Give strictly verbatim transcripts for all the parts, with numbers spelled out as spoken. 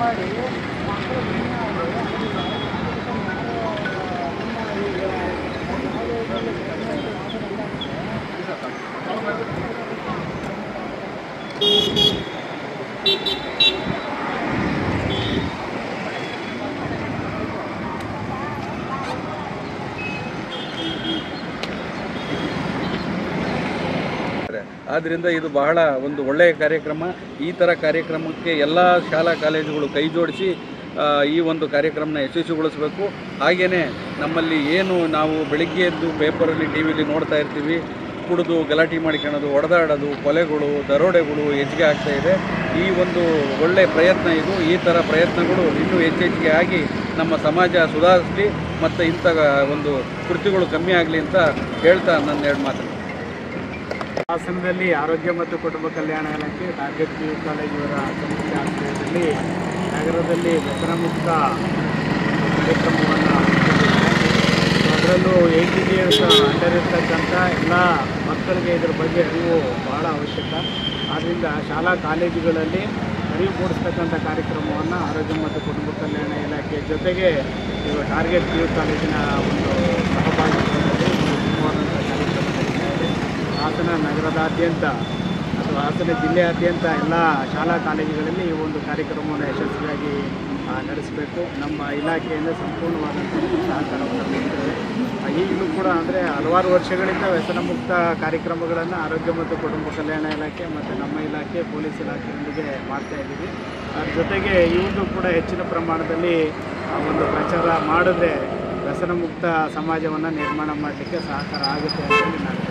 ಆದ್ದರಿಂದ ಇದು ಬಹಳ ಒಂದು ಒಳ್ಳೆಯ ಕಾರ್ಯಕ್ರಮ. ಈ ಥರ ಕಾರ್ಯಕ್ರಮಕ್ಕೆ ಎಲ್ಲ ಶಾಲಾ ಕಾಲೇಜುಗಳು ಕೈ ಜೋಡಿಸಿ ಈ ಒಂದು ಕಾರ್ಯಕ್ರಮನ ಯಶಸ್ವಿಗೊಳಿಸಬೇಕು. ಹಾಗೆಯೇ ನಮ್ಮಲ್ಲಿ ಏನು ನಾವು ಬೆಳಿಗ್ಗೆ ಎದ್ದು ಪೇಪರಲ್ಲಿ ಟಿ ವಿಲಿ ನೋಡ್ತಾ ಇರ್ತೀವಿ, ಕುಡಿದು ಗಲಾಟೆ ಮಾಡಿಕೊಳ್ಳೋದು, ಹೊಡೆದಾಡೋದು, ಕೊಲೆಗಳು, ದರೋಡೆಗಳು ಹೆಚ್ಚಿಗೆ ಆಗ್ತಾ ಇದೆ. ಈ ಒಂದು ಒಳ್ಳೆಯ ಪ್ರಯತ್ನ ಇದು. ಈ ಥರ ಪ್ರಯತ್ನಗಳು ಇನ್ನೂ ಹೆಚ್ಚೆಚ್ಚಿಗೆ ಆಗಿ ನಮ್ಮ ಸಮಾಜ ಸುಧಾರಿಸಲಿ ಮತ್ತು ಇಂಥ ಒಂದು ಕೃತ್ಯಗಳು ಕಮ್ಮಿ ಆಗಲಿ ಅಂತ ಹೇಳ್ತಾ ನನ್ನ ಎರಡು ಮಾತು. ಹಾಸನದಲ್ಲಿ ಆರೋಗ್ಯ ಮತ್ತು ಕುಟುಂಬ ಕಲ್ಯಾಣ ಇಲಾಖೆ ಟಾರ್ಗೆಟ್ ಪಿ ಯು ಕಾಲೇಜ್ ಇವರ ಸಂಸ್ಥೆ ಆಶ್ರಯದಲ್ಲಿ ನಗರದಲ್ಲಿ ವ್ಯಸನ ಮುಕ್ತ ಕಾರ್ಯಕ್ರಮವನ್ನು ಅದರಲ್ಲೂ ಏಯ್ಟಿ ಇಯರ್ಸ್ ಅಂಡರ್ ಇರ್ತಕ್ಕಂಥ ಎಲ್ಲ ಮಕ್ಕಳಿಗೆ ಇದರ ಬಗ್ಗೆ ಅರಿವು ಬಹಳ ಅವಶ್ಯಕ. ಆದ್ದರಿಂದ ಶಾಲಾ ಕಾಲೇಜುಗಳಲ್ಲಿ ಅರಿವು ಮೂಡಿಸ್ತಕ್ಕಂಥ ಕಾರ್ಯಕ್ರಮವನ್ನು ಆರೋಗ್ಯ ಮತ್ತು ಕುಟುಂಬ ಕಲ್ಯಾಣ ಇಲಾಖೆ ಜೊತೆಗೆ ಇವಾಗ ಟಾರ್ಗೆಟ್ ಪಿ ಯು ಕಾಲೇಜಿನ ಒಂದು ಸಹಭಾಗಿತ್ವದಲ್ಲಿ ಮುಖ್ಯವಾದಂಥ ಕಾರ್ಯಕ್ರಮ ನಡೀತಾ ಇದೆ. ಹಾಸನ ನಗರದಾದ್ಯಂತ ಅಥವಾ ಹಾಸನ ಜಿಲ್ಲೆಯಾದ್ಯಂತ ಎಲ್ಲ ಶಾಲಾ ಕಾಲೇಜುಗಳಲ್ಲಿ ಈ ಒಂದು ಕಾರ್ಯಕ್ರಮವನ್ನು ಯಶಸ್ವಿಯಾಗಿ ನಡೆಸಬೇಕು. ನಮ್ಮ ಇಲಾಖೆಯಿಂದ ಸಂಪೂರ್ಣವಾದಂಥ ಸಹಕಾರವನ್ನು ನೀಡ್ತೇವೆ. ಈಗಲೂ ಕೂಡ ಅಂದರೆ ಹಲವಾರು ವರ್ಷಗಳಿಂದ ವ್ಯಸನ ಮುಕ್ತ ಕಾರ್ಯಕ್ರಮಗಳನ್ನು ಆರೋಗ್ಯ ಮತ್ತು ಕುಟುಂಬ ಕಲ್ಯಾಣ ಇಲಾಖೆ ಮತ್ತು ನಮ್ಮ ಇಲಾಖೆ ಪೊಲೀಸ್ ಇಲಾಖೆಯೊಂದಿಗೆ ಮಾಡ್ತಾ ಇದ್ದೀವಿ. ಅದ್ರ ಜೊತೆಗೆ ಇವುದು ಕೂಡ ಹೆಚ್ಚಿನ ಪ್ರಮಾಣದಲ್ಲಿ ಒಂದು ಪ್ರಚಾರ ಮಾಡಿದ್ರೆ ವ್ಯಸನ ಮುಕ್ತ ಸಮಾಜವನ್ನು ನಿರ್ಮಾಣ ಮಾಡಲಿಕ್ಕೆ ಸಹಕಾರ ಆಗುತ್ತೆ ಅಂತೇಳಿ ನಾನು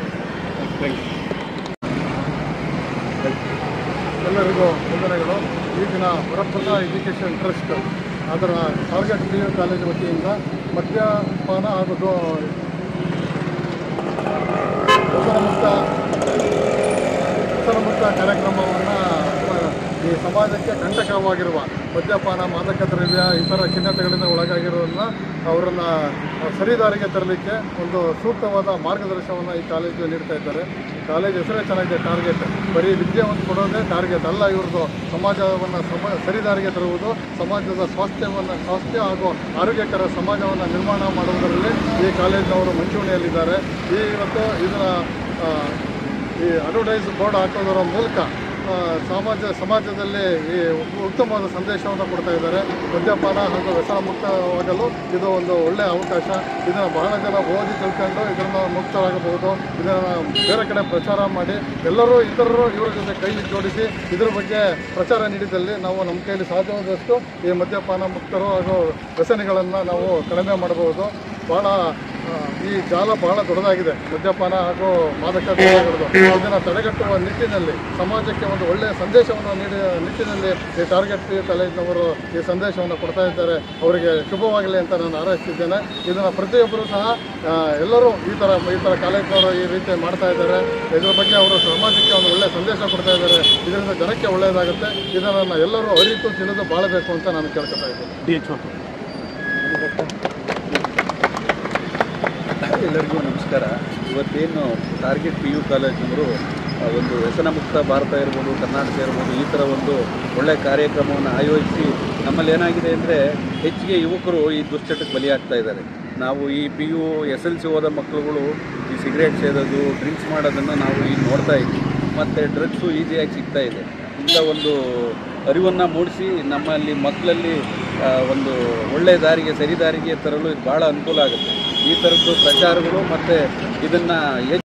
ಎಲ್ಲರಿಗೂ ವಂದನೆಗಳು. ಈಗಿನ ವರಪ್ರಸಾದ ಎಜುಕೇಷನ್ ಟ್ರಸ್ಟ್ ಅದರ ಟಾರ್ಗೆಟ್ ಪಿ ಯು ಕಾಲೇಜು ವತಿಯಿಂದ ಮದ್ಯಪಾನ ಹಾಗೂ ವ್ಯಸನಮುಕ್ತ ವ್ಯಸನಮುಕ್ತ ಕಾರ್ಯಕ್ರಮವನ್ನು ಈ ಸಮಾಜಕ್ಕೆ ಕಂಟಕವಾಗಿರುವ ಮದ್ಯಪಾನ, ಮಾದಕ ದ್ರವ್ಯ, ಇತರ ಖಿನ್ನತೆಗಳಿಂದ ಒಳಗಾಗಿರೋದನ್ನ ಅವರನ್ನು ಸರಿದಾರಿಗೆ ತರಲಿಕ್ಕೆ ಒಂದು ಸೂಕ್ತವಾದ ಮಾರ್ಗದರ್ಶನವನ್ನು ಈ ಕಾಲೇಜು ನೀಡ್ತಾ ಇದ್ದಾರೆ. ಕಾಲೇಜ್ ಹೆಸರೇ ಚೆನ್ನಾಗಿದೆ, ಟಾರ್ಗೆಟ್. ಬರೀ ವಿದ್ಯೆಯನ್ನು ಕೊಡೋದೇ ಟಾರ್ಗೆಟ್ ಅಲ್ಲ, ಇವ್ರದ್ದು ಸಮಾಜವನ್ನು ಸಮ ಸರಿದಾರಿಗೆ ತರುವುದು, ಸಮಾಜದ ಸ್ವಾಸ್ಥ್ಯವನ್ನು ಸ್ವಾಸ್ಥ್ಯ ಹಾಗೂ ಆರೋಗ್ಯಕರ ಸಮಾಜವನ್ನು ನಿರ್ಮಾಣ ಮಾಡುವುದರಲ್ಲಿ ಈ ಕಾಲೇಜಿನವರು ಮುಂಚೂಣಿಯಲ್ಲಿದ್ದಾರೆ. ಈ ಇವತ್ತು ಇದನ್ನು ಈ ಅಡ್ವರ್ಟೈಸ್ ಬೋರ್ಡ್ ಹಾಕೋದರ ಮೂಲಕ ಸಮಾಜ ಸಮಾಜದಲ್ಲಿ ಈ ಉತ್ತಮವಾದ ಸಂದೇಶವನ್ನು ಕೊಡ್ತಾ ಇದ್ದಾರೆ. ಮದ್ಯಪಾನ ಹಾಗೂ ವ್ಯಸನ ಮುಕ್ತವಾಗಲು ಇದು ಒಂದು ಒಳ್ಳೆಯ ಅವಕಾಶ. ಇದನ್ನು ಬಹಳ ಜನ ಓದಿ ತಿಳ್ಕೊಂಡು ಇದನ್ನು ಮುಕ್ತರಾಗಬಹುದು. ಇದನ್ನು ಬೇರೆ ಕಡೆ ಪ್ರಚಾರ ಮಾಡಿ ಎಲ್ಲರೂ ಇತರರು ಇವರ ಜೊತೆ ಕೈ ಜೋಡಿಸಿ ಇದರ ಬಗ್ಗೆ ಪ್ರಚಾರ ನೀಡಿದಲ್ಲಿ ನಾವು ನಮ್ಮ ಕೈಯಲ್ಲಿ ಸಾಧ್ಯವಾದಷ್ಟು ಈ ಮದ್ಯಪಾನ ಮುಕ್ತರು ಹಾಗೂ ವ್ಯಸನಿಗಳನ್ನು ನಾವು ಕಡಿಮೆ ಮಾಡಬಹುದು. ಭಾಳ ಈ ಜಾಲ ಬಹಳ ದೊಡ್ಡದಾಗಿದೆ, ಮದ್ಯಪಾನ ಹಾಗೂ ಮಾದಕ ದ್ರವ್ಯಗಳದ್ದು. ಇದನ್ನು ತಡೆಗಟ್ಟುವ ನಿಟ್ಟಿನಲ್ಲಿ ಸಮಾಜಕ್ಕೆ ಒಂದು ಒಳ್ಳೆಯ ಸಂದೇಶವನ್ನು ನೀಡುವ ನಿಟ್ಟಿನಲ್ಲಿ ಈ ಟಾರ್ಗೆಟ್ ಪಿ ಯು ಕಾಲೇಜಿನವರು ಈ ಸಂದೇಶವನ್ನು ಕೊಡ್ತಾ ಇದ್ದಾರೆ. ಅವರಿಗೆ ಶುಭವಾಗಲಿ ಅಂತ ನಾನು ಹಾರೈಸ್ತಿದ್ದೇನೆ. ಇದನ್ನು ಪ್ರತಿಯೊಬ್ಬರು ಸಹ ಎಲ್ಲರೂ ಈ ಥರ ಈ ಥರ ಕಾಲೇಜಿನವರು ಈ ರೀತಿ ಮಾಡ್ತಾ ಇದ್ದಾರೆ. ಇದರ ಬಗ್ಗೆ ಅವರು ಸಮಾಜಕ್ಕೆ ಒಂದು ಒಳ್ಳೆಯ ಸಂದೇಶ ಕೊಡ್ತಾ ಇದ್ದಾರೆ. ಇದರಿಂದ ಜನಕ್ಕೆ ಒಳ್ಳೆಯದಾಗುತ್ತೆ. ಇದನ್ನು ಎಲ್ಲರೂ ಅರಿತು ತಿಳಿದು ಬಾಳಬೇಕು ಅಂತ ನಾನು ಕೇಳ್ಕೊತಾ ಇದ್ದೇನೆ. ಎಲ್ಲರಿಗೂ ನಮಸ್ಕಾರ. ಇವತ್ತೇನು ಟಾರ್ಗೆಟ್ ಪಿ ಯು ಕಾಲೇಜಿನವರು ಒಂದು ವ್ಯಸನ ಮುಕ್ತ ಭಾರತ ಇರ್ಬೋದು, ಕರ್ನಾಟಕ ಇರ್ಬೋದು, ಈ ಥರ ಒಂದು ಒಳ್ಳೆಯ ಕಾರ್ಯಕ್ರಮವನ್ನು ಆಯೋಜಿಸಿ ನಮ್ಮಲ್ಲಿ ಏನಾಗಿದೆ ಅಂದರೆ ಹೆಚ್ಚಿಗೆ ಯುವಕರು ಈ ದುಶ್ಚಟಕ್ಕೆ ಬಲಿಯಾಗ್ತಾ ಇದ್ದಾರೆ. ನಾವು ಈ P U S L C ಹೋದ ಮಕ್ಕಳುಗಳು ಈ ಸಿಗರೇಟ್ ಸೇದೋದು, ಡ್ರಿಂಕ್ಸ್ ಮಾಡೋದನ್ನು ನಾವು ಈಗ ನೋಡ್ತಾ ಇದ್ವಿ. ಮತ್ತು ಡ್ರಗ್ಸು ಈಸಿಯಾಗಿ ಸಿಗ್ತಾ ಇದೆ. ಇಂಥ ಒಂದು ಅರಿವನ್ನು ಮೂಡಿಸಿ ನಮ್ಮಲ್ಲಿ ಮಕ್ಕಳಲ್ಲಿ ಒಂದು ಒಳ್ಳೆಯ ದಾರಿಗೆ ಸರಿ ದಾರಿಗೆ ತರಲು ಇದು ಭಾಳ ಅನುಕೂಲ ಆಗುತ್ತೆ. ಈ ಥರದ್ದು ಪ್ರಚಾರಗಳು ಮತ್ತು ಇದನ್ನು